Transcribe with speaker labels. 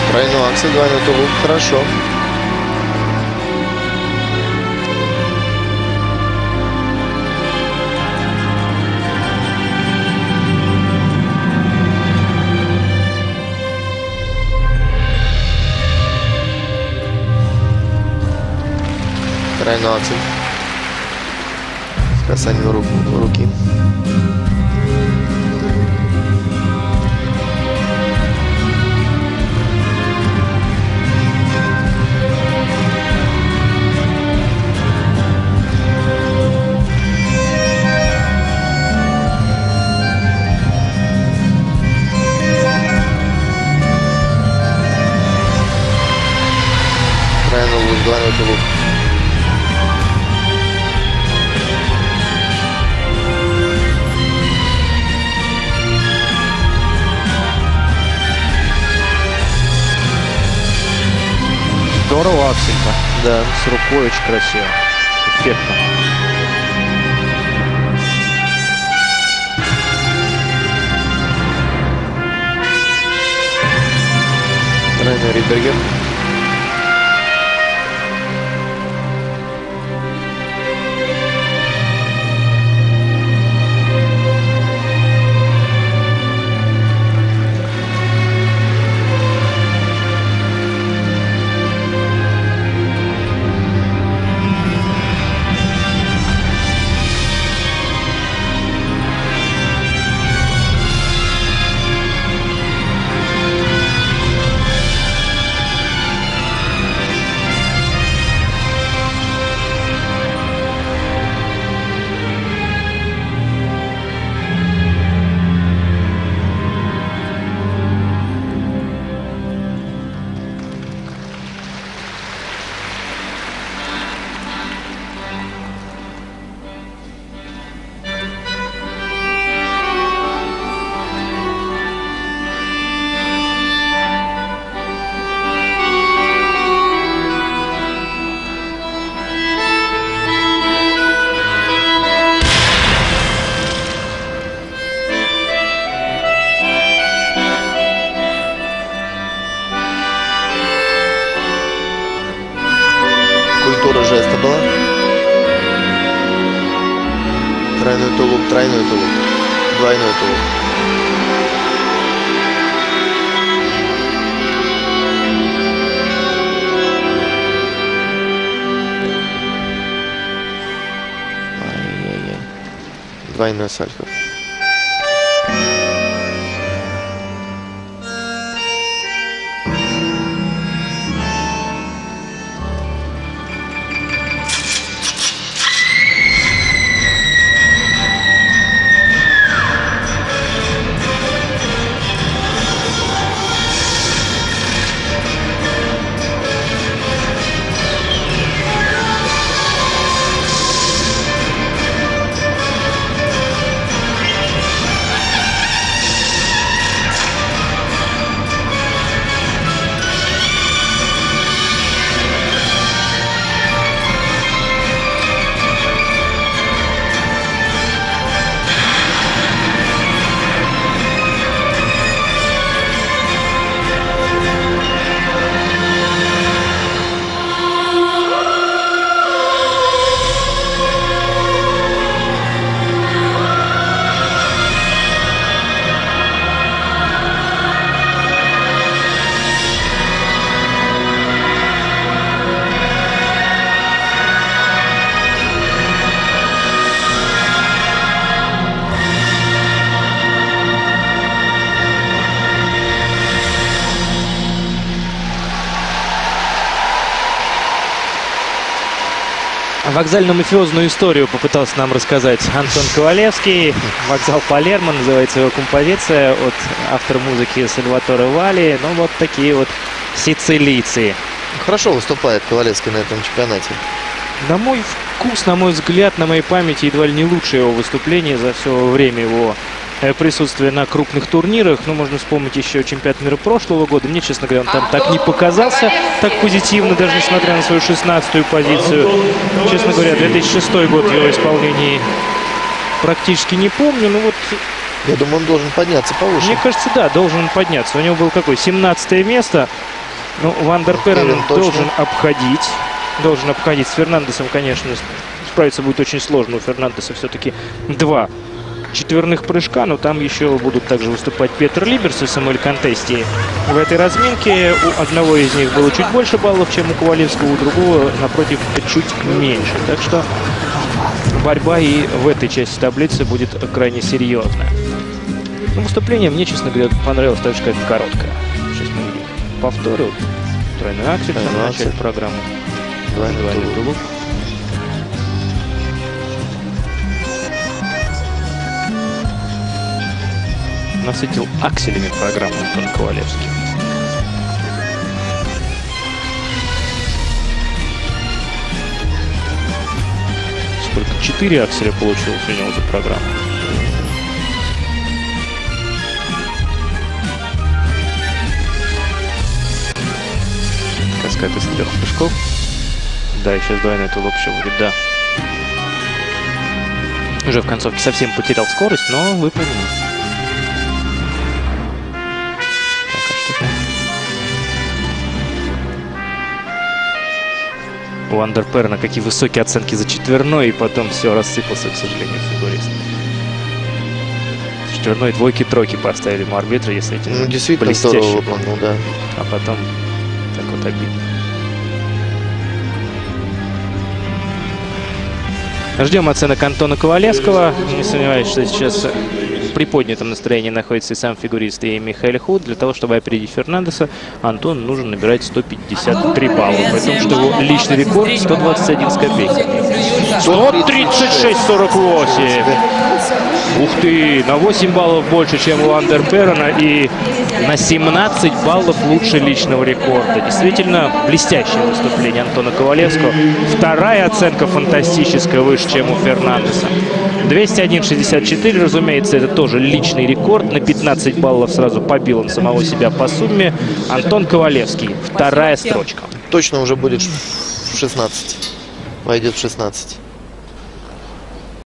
Speaker 1: Тройной аксель, двойной тулуп. Хорошо. Тройной аксель. С касанием руки. Тройной луч, двойной тулуп.
Speaker 2: Здорово, акселька.
Speaker 1: Да.
Speaker 2: С рукой очень красиво. Эффектно.
Speaker 1: Тройной Ридбергер. Культура жеста была. Тройной тулуп, двойной тулуп. Ай-яй-яй. Двойной сальхов.
Speaker 2: Вокзально-мафиозную историю попытался нам рассказать Антон Ковалевский. «Вокзал Палермо» называется его композиция, от автора музыки Сальваторе Валли. Ну, вот такие вот сицилийцы.
Speaker 1: Хорошо выступает Ковалевский на этом чемпионате.
Speaker 2: На мой вкус, на мой взгляд, на моей памяти, едва ли не лучшее его выступление за все время его присутствия на крупных турнирах. Ну, можно вспомнить еще чемпионат мира прошлого года. Мне, честно говоря, он там так не показался так позитивно, даже несмотря на свою 16-ю позицию. Честно говоря, 2006 год в его исполнении практически не помню. Ну вот,
Speaker 1: я думаю, он должен подняться повыше.
Speaker 2: Мне кажется, да, должен подняться. У него было какое? 17-е место. Ну, Ван дер Перен
Speaker 1: Уверен, точно.
Speaker 2: должен обходить. С Фернандесом, конечно, справиться будет очень сложно. У Фернандеса все-таки 2 четверных прыжка, но там еще будут также выступать Петр Либерс и Самуэль Контести. В этой разминке у одного из них было чуть больше баллов, чем у Ковалевского, у другого, напротив, чуть меньше. Так что борьба и в этой части таблицы будет крайне серьезная. Но выступление мне, честно говоря, понравилось так же, как и короткое. Сейчас мы видим повторы. Тройной аксель в начале программы.
Speaker 1: Двойной тулуп.
Speaker 2: Насытил акселями программу Антон Ковалевский. Сколько? 4 акселя получилось у него за программу. Каскад из 3 прыжков. Да, и сейчас двойной тулуп еще будет, да. Уже в концовке совсем потерял скорость, но выполнил. У Ван дер Перена какие высокие оценки за четверной, и потом все рассыпался, к сожалению, фигурист. Четверной, двойки, тройки поставили ему арбитры, если эти
Speaker 1: Ну, действительно здорово выполнил, да.
Speaker 2: А потом так вот обидно. Ждем оценок Антона Ковалевского. Не сомневаюсь, что сейчас при поднятом настроении находится и сам фигурист, и Михаэль Худ. Для того, чтобы опередить Фернандеса, Антону нужно набирать 153 балла. Поэтому, что его личный рекорд 121 с копейкой. 136,48. Ух ты! На 8 баллов больше, чем у Ван дер Перена, и на 17 баллов лучше личного рекорда. Действительно блестящее выступление Антона Ковалевского. Вторая оценка фантастическая, выше, чем у Фернандеса. 201,64, разумеется, это тоже личный рекорд. На 15 баллов сразу побил он самого себя по сумме. Антон Ковалевский, вторая строчка.
Speaker 1: Точно уже будет в 16. Войдет в 16.